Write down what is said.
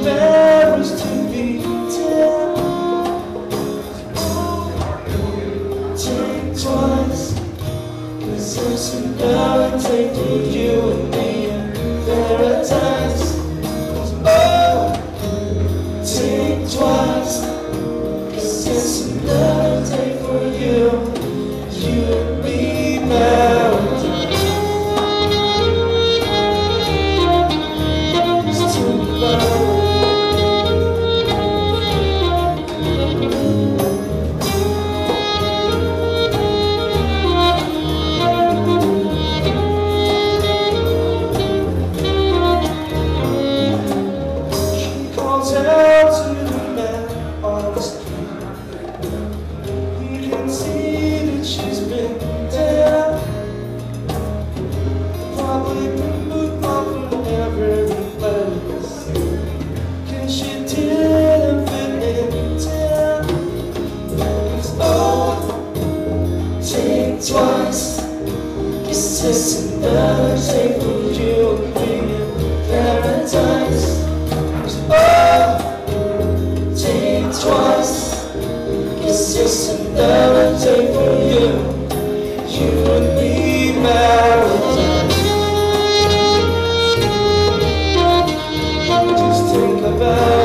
memories to be told. Think twice, 'cause there's another take for you and me in paradise. Oh, think twice, 'cause there's another take for you and me married. Tell to the man on the street, you can see that she's been there. Probably been moved on from every place, 'cause she didn't fit in town. Oh, think twice, 'cause it's another take for you and me in paradise. Oh, think twice, 'cause it's another day for you and me married. Just think about